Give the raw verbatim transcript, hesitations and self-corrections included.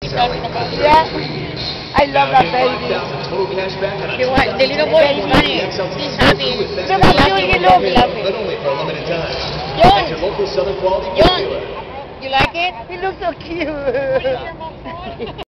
you're talking about. Yeah. I love that baby. The, one, the little boy is funny. He's happy. He's Look how cute he looks. laughing. But only for a limited time. John, At your local Southern Quality John, dealer. you like it? He looks so cute.